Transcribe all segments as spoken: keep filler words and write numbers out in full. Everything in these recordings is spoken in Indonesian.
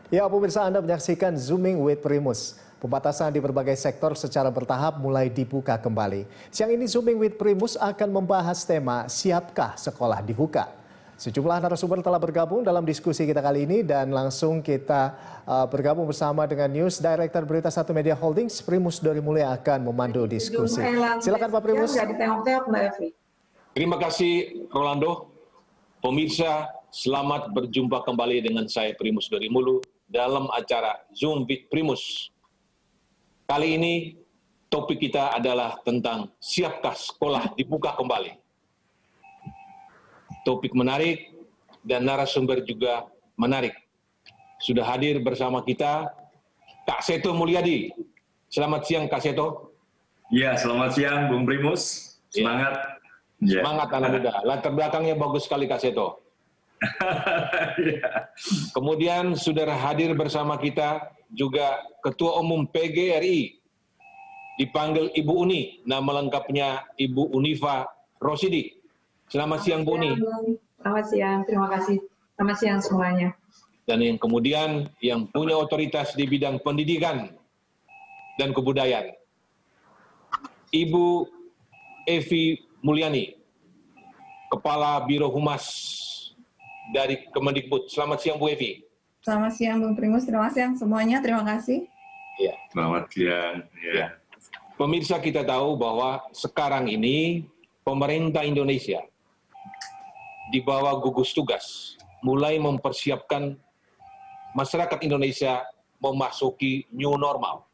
Ya, pemirsa, Anda menyaksikan Zooming with Primus. Pembatasan di berbagai sektor secara bertahap mulai dibuka kembali. Siang ini Zooming with Primus akan membahas tema Siapkah Sekolah Dibuka? Sejumlah narasumber telah bergabung dalam diskusi kita kali ini dan langsung kita uh, bergabung bersama dengan News Director Berita Satu Media Holdings, Primus Dori Mulya akan memandu diskusi. Silakan Pak Primus. Terima kasih Rolando. Pemirsa, selamat berjumpa kembali dengan saya Primus Dori Mulya dalam acara Zoom with Primus. Kali ini topik kita adalah tentang siapkah sekolah dibuka kembali. Topik menarik dan narasumber juga menarik. Sudah hadir bersama kita Kak Seto Mulyadi. Selamat siang Kak Seto. Ya, selamat siang Bung Primus. Semangat. Ya. Semangat anak muda. Latar belakangnya bagus sekali Kak Seto. Ya. Kemudian sudah hadir bersama kita juga Ketua Umum P G R I, dipanggil Ibu Uni, nama lengkapnya Ibu Unifa Rosidi. Selamat, Selamat siang Bu Uni. Selamat siang, terima kasih. Selamat siang semuanya. Dan yang kemudian yang punya otoritas di bidang pendidikan dan kebudayaan, Ibu Evi Mulyani, Kepala Biro Humas dari Kemendikbud. Selamat siang Bu Evi. Selamat siang Bung Primus, terima kasih semuanya, terima kasih. Ya. Selamat siang. Ya. Ya. Pemirsa, kita tahu bahwa sekarang ini pemerintah Indonesia di bawah gugus tugas mulai mempersiapkan masyarakat Indonesia memasuki new normal.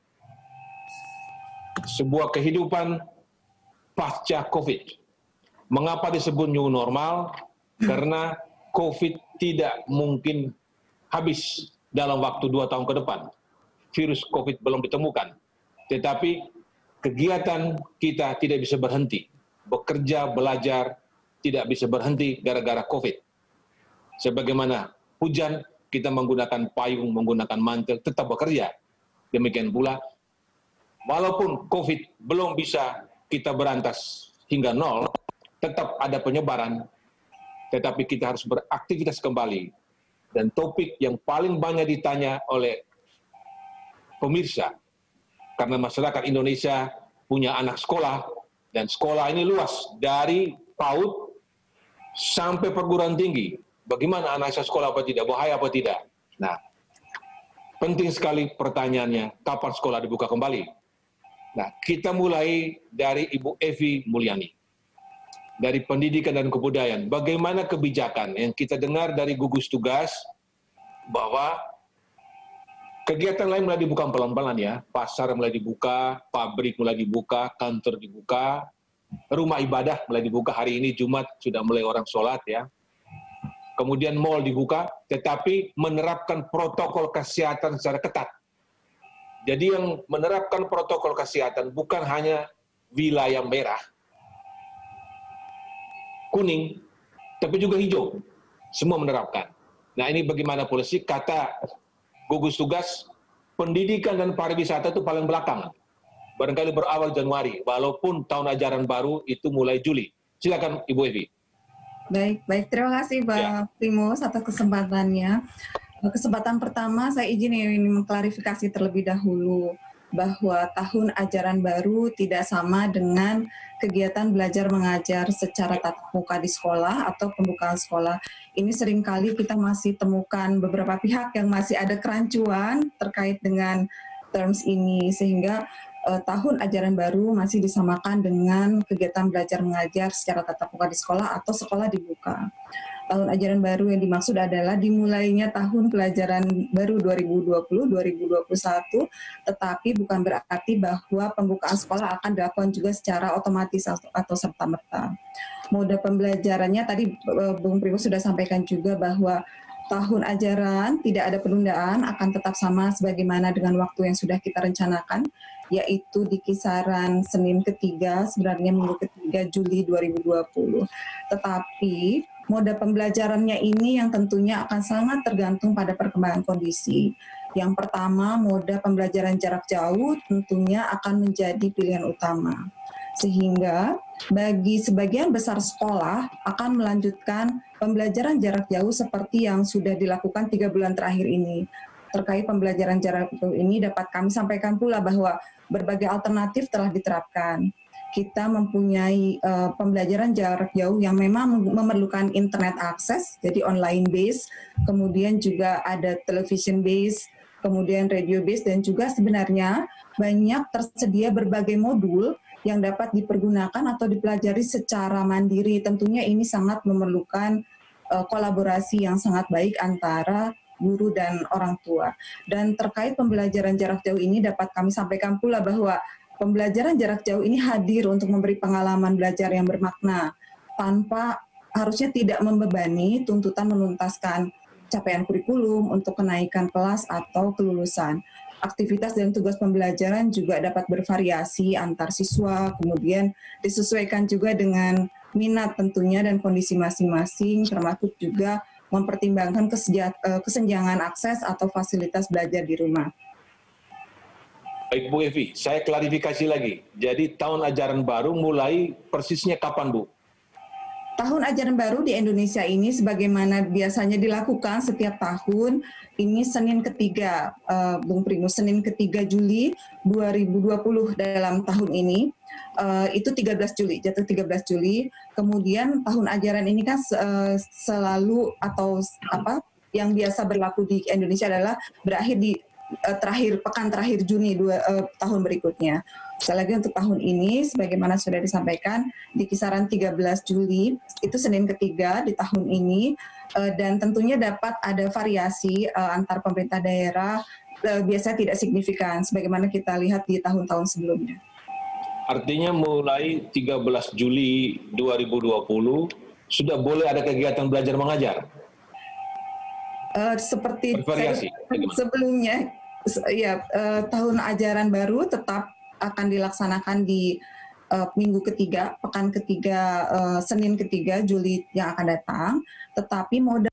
Sebuah kehidupan pasca COVID. Mengapa disebut new normal? Karena COVID tidak mungkin habis dalam waktu dua tahun ke depan. Virus COVID belum ditemukan. Tetapi kegiatan kita tidak bisa berhenti. Bekerja, belajar, tidak bisa berhenti gara-gara COVID. Sebagaimana hujan, kita menggunakan payung, menggunakan mantel, tetap bekerja. Demikian pula, walaupun COVID belum bisa kita berantas hingga nol, tetap ada penyebaran, tetapi kita harus beraktivitas kembali. Dan topik yang paling banyak ditanya oleh pemirsa, karena masyarakat Indonesia punya anak sekolah, dan sekolah ini luas, dari PAUD sampai perguruan tinggi. Bagaimana anak saya sekolah apa tidak, bahaya apa tidak? Nah, penting sekali pertanyaannya, kapan sekolah dibuka kembali? Nah, kita mulai dari Ibu Evi Mulyani. Dari pendidikan dan kebudayaan, bagaimana kebijakan yang kita dengar dari gugus tugas bahwa kegiatan lain mulai dibuka pelan-pelan ya, pasar mulai dibuka, pabrik mulai dibuka, kantor dibuka, rumah ibadah mulai dibuka, hari ini Jumat sudah mulai orang sholat ya. Kemudian mal dibuka, tetapi menerapkan protokol kesehatan secara ketat. Jadi yang menerapkan protokol kesehatan bukan hanya wilayah merah, kuning, tapi juga hijau. Semua menerapkan. Nah ini bagaimana polisi, kata gugus tugas, pendidikan dan pariwisata itu paling belakang. Barangkali berawal Januari, walaupun tahun ajaran baru itu mulai Juli. Silakan Ibu Evi. Baik, baik. Terima kasih Pak ya. Primus atas kesempatannya. Kesempatan pertama saya izin ingin mengklarifikasi terlebih dahulu bahwa tahun ajaran baru tidak sama dengan kegiatan belajar mengajar secara tatap muka di sekolah atau pembukaan sekolah. Ini seringkali kita masih temukan beberapa pihak yang masih ada kerancuan terkait dengan terms ini, sehingga eh, tahun ajaran baru masih disamakan dengan kegiatan belajar mengajar secara tatap muka di sekolah atau sekolah dibuka. Tahun ajaran baru yang dimaksud adalah dimulainya tahun pelajaran baru dua ribu dua puluh dua ribu dua puluh satu, tetapi bukan berarti bahwa pembukaan sekolah akan dilakukan juga secara otomatis atau, atau serta-merta. Mode pembelajarannya tadi Bung Primus sudah sampaikan juga bahwa tahun ajaran tidak ada penundaan, akan tetap sama sebagaimana dengan waktu yang sudah kita rencanakan, yaitu di kisaran Senin ketiga, sebenarnya minggu ketiga Juli dua ribu dua puluh. Tetapi mode pembelajarannya ini yang tentunya akan sangat tergantung pada perkembangan kondisi. Yang pertama, mode pembelajaran jarak jauh tentunya akan menjadi pilihan utama. Sehingga bagi sebagian besar sekolah akan melanjutkan pembelajaran jarak jauh seperti yang sudah dilakukan tiga bulan terakhir ini. terkait pembelajaran jarak jauh ini dapat kami sampaikan pula bahwa berbagai alternatif telah diterapkan. Kita mempunyai uh, pembelajaran jarak jauh yang memang memerlukan internet akses, jadi online base, kemudian juga ada television base, kemudian radio base, dan juga sebenarnya banyak tersedia berbagai modul yang dapat dipergunakan atau dipelajari secara mandiri. Tentunya ini sangat memerlukan uh, kolaborasi yang sangat baik antara guru dan orang tua. Dan terkait pembelajaran jarak jauh ini dapat kami sampaikan pula bahwa pembelajaran jarak jauh ini hadir untuk memberi pengalaman belajar yang bermakna, tanpa harusnya tidak membebani tuntutan menuntaskan capaian kurikulum untuk kenaikan kelas atau kelulusan. Aktivitas dan tugas pembelajaran juga dapat bervariasi antar siswa, kemudian disesuaikan juga dengan minat tentunya dan kondisi masing-masing, termasuk juga mempertimbangkan kesenjangan akses atau fasilitas belajar di rumah. Baik Bu Evi, saya klarifikasi lagi. Jadi tahun ajaran baru mulai persisnya kapan Bu? Tahun ajaran baru di Indonesia ini sebagaimana biasanya dilakukan setiap tahun, ini Senin ketiga, uh, Bung Primus, Senin ketiga Juli dua ribu dua puluh dalam tahun ini, uh, itu tiga belas Juli, jatuh tiga belas Juli. Kemudian tahun ajaran ini kan uh, selalu atau apa yang biasa berlaku di Indonesia adalah berakhir di terakhir pekan terakhir Juni dua uh, tahun berikutnya. Sekali lagi untuk tahun ini sebagaimana sudah disampaikan di kisaran tiga belas Juli itu Senin ketiga di tahun ini, uh, dan tentunya dapat ada variasi uh, antar pemerintah daerah, uh, biasanya tidak signifikan sebagaimana kita lihat di tahun-tahun sebelumnya. Artinya mulai tiga belas Juli dua ribu dua puluh sudah boleh ada kegiatan belajar mengajar. Uh, seperti Bervariasi, saya, sebelumnya, ya uh, tahun ajaran baru tetap akan dilaksanakan di uh, minggu ketiga, pekan ketiga, uh, Senin ketiga Juli yang akan datang. Tetapi modal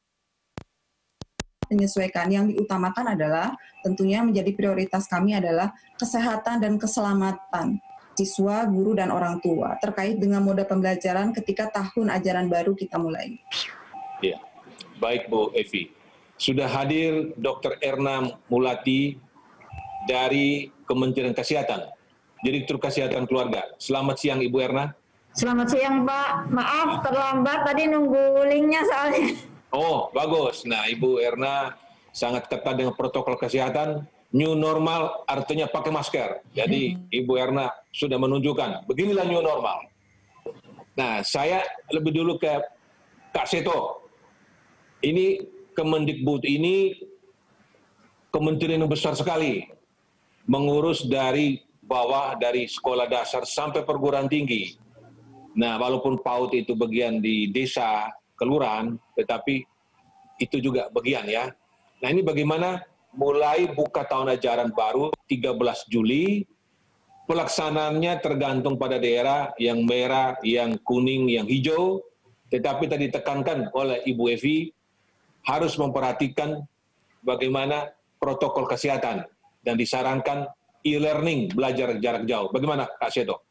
menyesuaikan yang diutamakan adalah tentunya menjadi prioritas kami adalah kesehatan dan keselamatan siswa, guru, dan orang tua terkait dengan moda pembelajaran ketika tahun ajaran baru kita mulai. Ya. Baik Bu Evi, sudah hadir Dokter Erna Mulati dari Kementerian Kesehatan, Direktur Kesehatan Keluarga. Selamat siang Ibu Erna. Selamat siang Pak, maaf terlambat tadi nunggu linknya soalnya. Oh bagus, nah Ibu Erna sangat ketat dengan protokol kesehatan, new normal artinya pakai masker. Jadi Ibu Erna sudah menunjukkan, beginilah new normal. Nah saya lebih dulu ke Kak Seto. Ini Kemendikbud ini kementerian yang besar sekali, mengurus dari bawah, dari sekolah dasar sampai perguruan tinggi. Nah, walaupun PAUD itu bagian di desa, kelurahan, tetapi itu juga bagian ya. Nah ini bagaimana mulai buka tahun ajaran baru tiga belas Juli, pelaksanaannya tergantung pada daerah yang merah, yang kuning, yang hijau, tetapi tadi ditekankan oleh Ibu Evi, harus memperhatikan bagaimana protokol kesehatan dan disarankan e-learning, belajar jarak jauh. Bagaimana Kak Seto?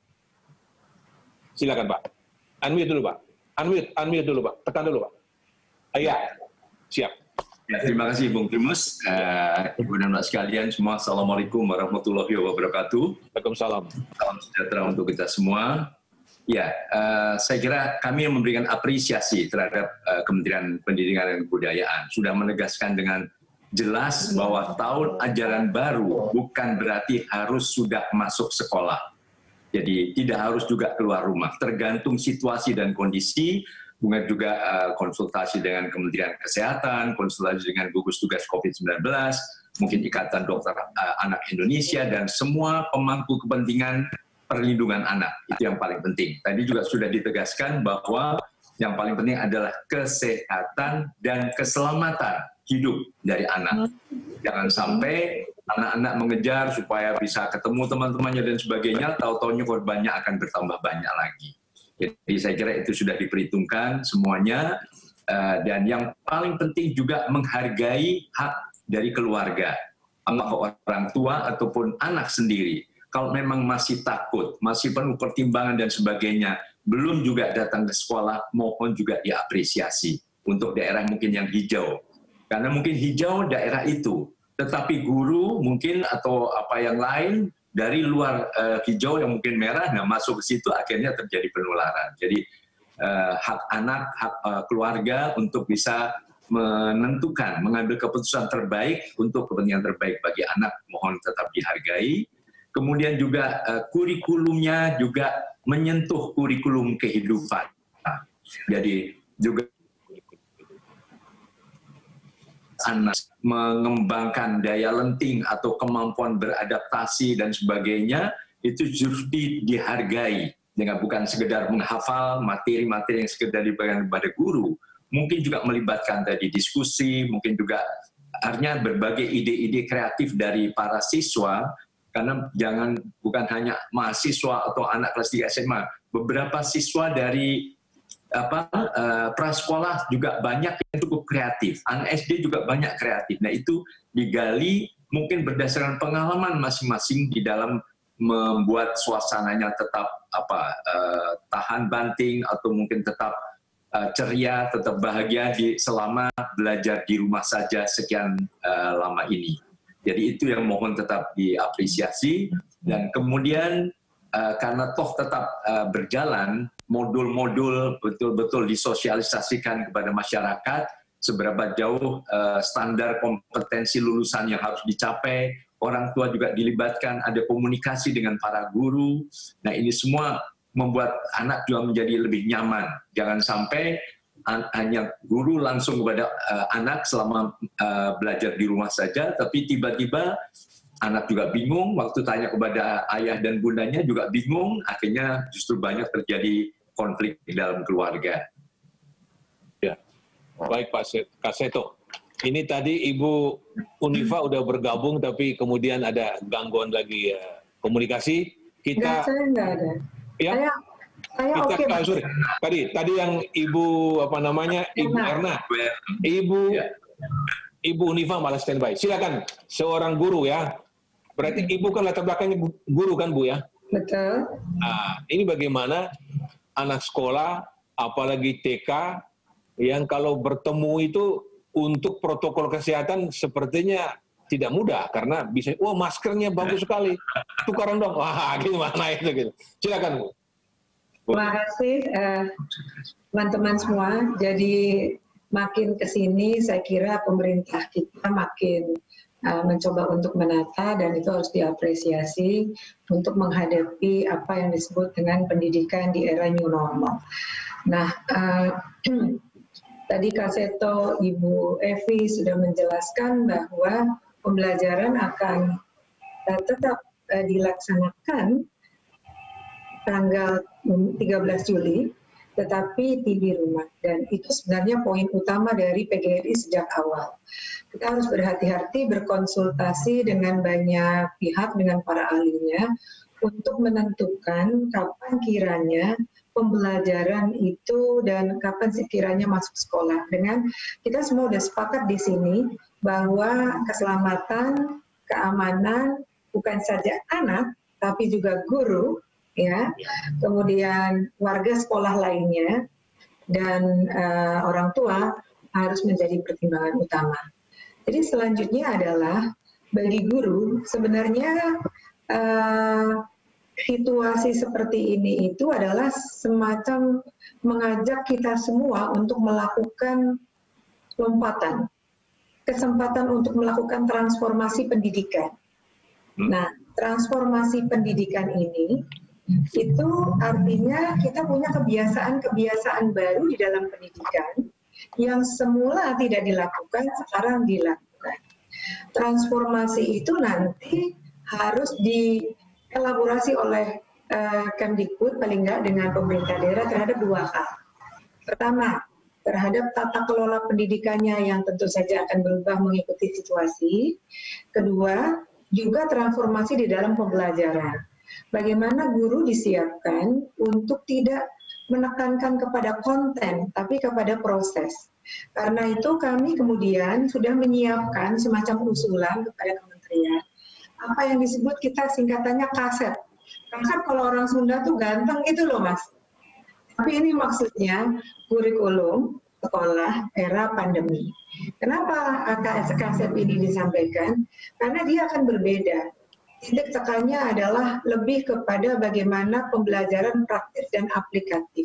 Silakan Pak. Unmute dulu Pak. Unmute, unmute dulu Pak. Tekan dulu Pak. Iya, siap. Ya, terima kasih Bung Primus, uh, Ibu dan Mbak sekalian semua. Assalamualaikum warahmatullahi wabarakatuh. Waalaikumsalam. Salam sejahtera untuk kita semua. Ya, uh, saya kira kami yang memberikan apresiasi terhadap uh, Kementerian Pendidikan dan Kebudayaan sudah menegaskan dengan jelas bahwa tahun ajaran baru bukan berarti harus sudah masuk sekolah. Jadi tidak harus juga keluar rumah, tergantung situasi dan kondisi. Bunga juga uh, konsultasi dengan Kementerian Kesehatan, konsultasi dengan gugus tugas COVID sembilan belas, mungkin Ikatan Dokter uh, Anak Indonesia, dan semua pemangku kepentingan perlindungan anak. Itu yang paling penting. Tadi juga sudah ditegaskan bahwa yang paling penting adalah kesehatan dan keselamatan hidup dari anak. Jangan sampai anak-anak mengejar supaya bisa ketemu teman-temannya dan sebagainya, tahu-taunya korbannya akan bertambah banyak lagi. Jadi saya kira itu sudah diperhitungkan semuanya, dan yang paling penting juga menghargai hak dari keluarga, apakah orang tua ataupun anak sendiri. Kalau memang masih takut, masih penuh pertimbangan dan sebagainya, belum juga datang ke sekolah, mohon juga diapresiasi untuk daerah mungkin yang hijau. Karena mungkin hijau daerah itu, tetapi guru mungkin atau apa yang lain dari luar uh, hijau yang mungkin merah, nah masuk ke situ akhirnya terjadi penularan. Jadi uh, hak anak, hak uh, keluarga untuk bisa menentukan, mengambil keputusan terbaik untuk kepentingan terbaik bagi anak, mohon tetap dihargai. Kemudian juga uh, kurikulumnya juga menyentuh kurikulum kehidupan. Nah, jadi juga anak mengembangkan daya lenting atau kemampuan beradaptasi dan sebagainya, itu justru dihargai, dengan bukan sekedar menghafal materi-materi yang sekedar diberikan kepada guru, mungkin juga melibatkan tadi diskusi, mungkin juga artinya berbagai ide-ide kreatif dari para siswa, karena jangan bukan hanya mahasiswa atau anak kelas tiga S M A, beberapa siswa dari apa uh, prasekolah juga banyak yang cukup kreatif, anak S D juga banyak kreatif. Nah itu digali mungkin berdasarkan pengalaman masing-masing di dalam membuat suasananya tetap apa uh, tahan banting atau mungkin tetap uh, ceria, tetap bahagia di selama belajar di rumah saja sekian uh, lama ini. Jadi itu yang mohon tetap diapresiasi, dan kemudian uh, karena toh tetap uh, berjalan, modul-modul betul-betul disosialisasikan kepada masyarakat, seberapa jauh uh, standar kompetensi lulusan yang harus dicapai, orang tua juga dilibatkan, ada komunikasi dengan para guru. Nah ini semua membuat anak juga menjadi lebih nyaman. Jangan sampai hanya guru langsung kepada uh, anak selama uh, belajar di rumah saja, tapi tiba-tiba anak juga bingung, waktu tanya kepada ayah dan bundanya juga bingung, akhirnya justru banyak terjadi konflik di dalam keluarga. Ya, baik Pak Seto. Ini tadi Ibu Unifa udah bergabung, tapi kemudian ada gangguan lagi ya, komunikasi. Kita. Enggak, saya enggak ada. Ya. Saya, saya kita, oke. ah, sorry. Tadi, tadi yang Ibu apa namanya, Ibu Erna, Ibu, ya. Ibu Unifa malah standby. Silakan, seorang guru ya. Berarti Ibu kan latar belakangnya guru kan Bu ya? Betul. Nah, ini bagaimana anak sekolah, apalagi T K, yang kalau bertemu itu untuk protokol kesehatan sepertinya tidak mudah, karena bisa, wah maskernya bagus sekali, tukaran dong, wah gimana itu gitu. Silakan Bu. Terima kasih teman-teman uh, semua. Jadi makin ke sini saya kira pemerintah kita makin uh, mencoba untuk menata, dan itu harus diapresiasi untuk menghadapi apa yang disebut dengan pendidikan di era new normal. Nah, uh, tadi Kak Seto, Ibu Evi sudah menjelaskan bahwa pembelajaran akan uh, tetap uh, dilaksanakan tanggal tiga belas Juli, tetapi di rumah. Dan itu sebenarnya poin utama dari P G R I sejak awal. Kita harus berhati-hati, berkonsultasi dengan banyak pihak, dengan para ahlinya, untuk menentukan kapan kiranya pembelajaran itu dan kapan sekiranya masuk sekolah. Dengan kita semua sudah sepakat di sini bahwa keselamatan, keamanan bukan saja anak, tapi juga guru, ya, kemudian warga sekolah lainnya, dan uh, orang tua harus menjadi pertimbangan utama. Jadi selanjutnya adalah bagi guru, sebenarnya uh, situasi seperti ini itu adalah semacam mengajak kita semua untuk melakukan lompatan, kesempatan untuk melakukan transformasi pendidikan. Nah, transformasi pendidikan ini itu artinya kita punya kebiasaan-kebiasaan baru di dalam pendidikan yang semula tidak dilakukan, sekarang dilakukan. Transformasi itu nanti harus dielaborasi oleh uh, Kemdikbud, paling nggak dengan pemerintah daerah, terhadap dua hal. Pertama, terhadap tata kelola pendidikannya yang tentu saja akan berubah mengikuti situasi. Kedua, juga transformasi di dalam pembelajaran. Bagaimana guru disiapkan untuk tidak menekankan kepada konten, tapi kepada proses. Karena itu kami kemudian sudah menyiapkan semacam usulan kepada kementerian. Apa yang disebut kita singkatannya kaset. Kaset kalau orang Sunda tuh ganteng itu loh Mas. Tapi ini maksudnya kurikulum sekolah era pandemi. Kenapa A K S K ini disampaikan? Karena dia akan berbeda. Titik tekannya adalah lebih kepada bagaimana pembelajaran praktis dan aplikatif,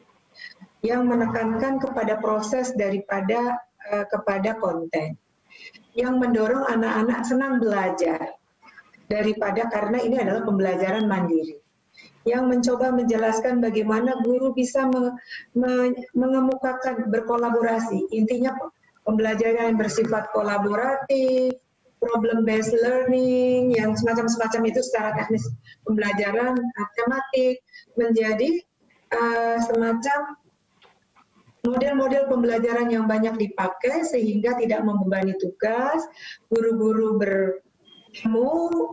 yang menekankan kepada proses daripada uh, kepada konten, yang mendorong anak-anak senang belajar daripada karena ini adalah pembelajaran mandiri, yang mencoba menjelaskan bagaimana guru bisa me, me, mengemukakan berkolaborasi. Intinya pembelajaran yang bersifat kolaboratif, problem based learning, yang semacam-semacam itu secara teknis pembelajaran tematik menjadi uh, semacam model-model pembelajaran yang banyak dipakai sehingga tidak membebani tugas, guru-guru bertemu,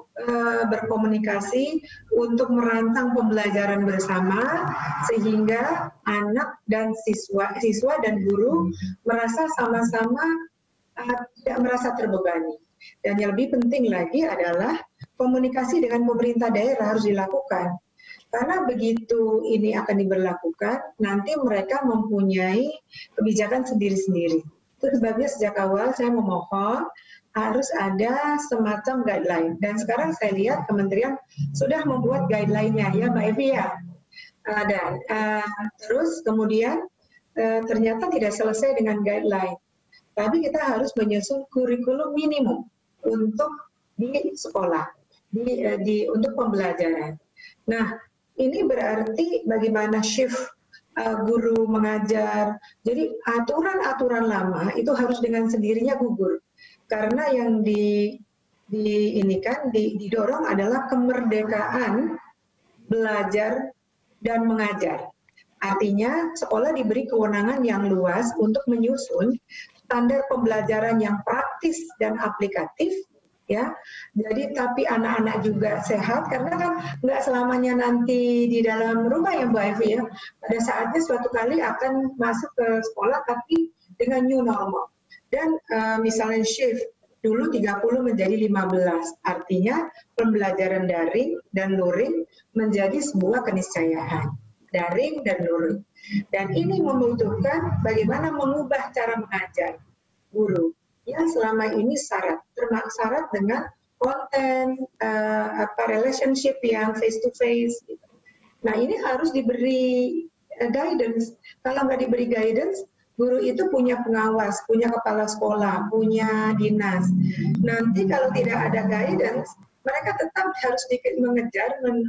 uh, berkomunikasi untuk merancang pembelajaran bersama sehingga anak dan siswa, siswa dan guru merasa sama-sama uh, tidak merasa terbebani. Dan yang lebih penting lagi adalah komunikasi dengan pemerintah daerah harus dilakukan. Karena begitu ini akan diberlakukan, nanti mereka mempunyai kebijakan sendiri-sendiri. Itu sebabnya sejak awal saya memohon harus ada semacam guideline. Dan sekarang saya lihat kementerian sudah membuat guideline-nya, ya Mbak Evi ya. Uh, dan uh, terus kemudian uh, ternyata tidak selesai dengan guideline. Tapi kita harus menyusun kurikulum minimum untuk di sekolah, di, di untuk pembelajaran. Nah, ini berarti bagaimana shift uh, guru mengajar. Jadi aturan-aturan lama itu harus dengan sendirinya gugur, karena yang di, di ini kan di, didorong adalah kemerdekaan belajar dan mengajar. Artinya sekolah diberi kewenangan yang luas untuk menyusun standar pembelajaran yang praktis dan aplikatif, ya. Jadi tapi anak-anak juga sehat karena kan nggak selamanya nanti di dalam rumah ya Mbak Evi ya. Pada saatnya suatu kali akan masuk ke sekolah tapi dengan new normal. Dan uh, misalnya shift dulu tiga puluh menjadi lima belas, artinya pembelajaran daring dan luring menjadi sebuah keniscayaan. Daring dan luring. Dan ini membutuhkan bagaimana mengubah cara mengajar guru yang selama ini syarat, termasuk syarat dengan konten, uh, apa relationship yang face to face. Gitu. Nah ini harus diberi uh, guidance. Kalau nggak diberi guidance, guru itu punya pengawas, punya kepala sekolah, punya dinas. Nanti kalau tidak ada guidance, mereka tetap harus mengejar, men,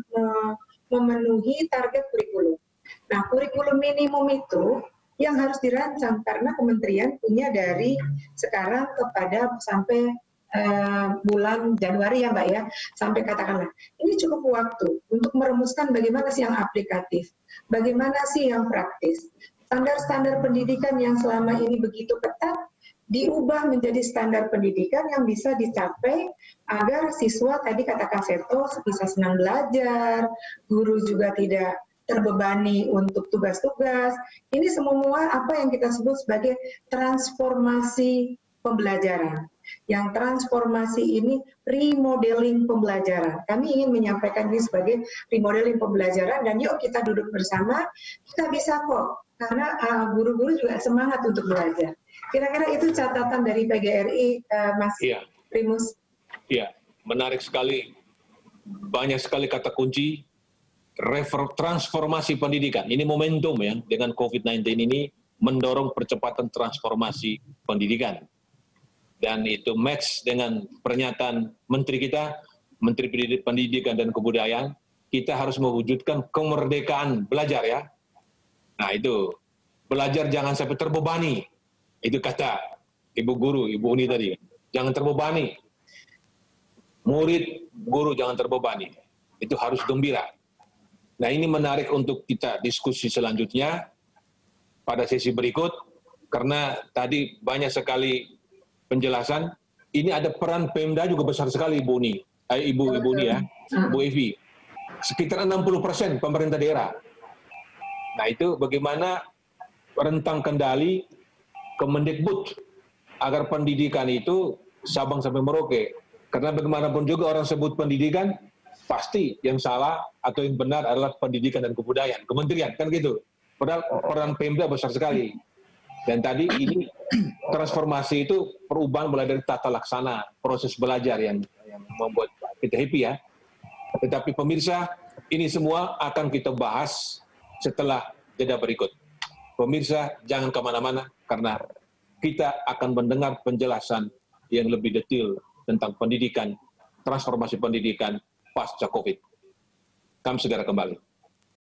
memenuhi target kurikulum. Nah, kurikulum minimum itu yang harus dirancang karena kementerian punya dari sekarang kepada sampai uh, bulan Januari ya Mbak ya, sampai katakanlah ini cukup waktu untuk merumuskan bagaimana sih yang aplikatif, bagaimana sih yang praktis. Standar-standar pendidikan yang selama ini begitu ketat diubah menjadi standar pendidikan yang bisa dicapai agar siswa tadi kata Kak Seto bisa senang belajar, guru juga tidak terbebani untuk tugas-tugas. Ini semua apa yang kita sebut sebagai transformasi pembelajaran. Yang transformasi ini remodeling pembelajaran. Kami ingin menyampaikan ini sebagai remodeling pembelajaran dan yuk kita duduk bersama, kita bisa kok. Karena guru-guru uh, juga semangat untuk belajar. Kira-kira itu catatan dari P G R I, uh, Mas iya. Primus. Iya, menarik sekali. Banyak sekali kata kunci. Transformasi pendidikan. Ini momentum ya, dengan COVID sembilan belas ini mendorong percepatan transformasi pendidikan. Dan itu match dengan pernyataan Menteri kita, Menteri Pendidikan dan Kebudayaan, kita harus mewujudkan kemerdekaan belajar ya. Nah itu, belajar jangan sampai terbebani. Itu kata Ibu Guru, Ibu Uni tadi. Jangan terbebani. Murid, guru jangan terbebani. Itu harus gembira. Nah ini menarik untuk kita diskusi selanjutnya pada sesi berikut. Karena tadi banyak sekali penjelasan. Ini ada peran Pemda juga besar sekali Ibu Uni. Eh, Ibu, Ibu Uni ya, Bu Evi. Sekitar enam puluh persen pemerintah daerah. Nah itu bagaimana rentang kendali Kemendikbud agar pendidikan itu Sabang sampai Merauke. Karena bagaimanapun juga orang sebut pendidikan, pasti yang salah atau yang benar adalah pendidikan dan kebudayaan. Kementerian, kan gitu. Padahal peran Pemda besar sekali. Dan tadi ini transformasi itu perubahan mulai dari tata laksana, proses belajar yang, yang membuat kita happy ya. Tetapi pemirsa, ini semua akan kita bahas setelah jeda berikut. Pemirsa, jangan kemana-mana karena kita akan mendengar penjelasan yang lebih detail tentang pendidikan, transformasi pendidikan pasca COVID. Kami segera kembali.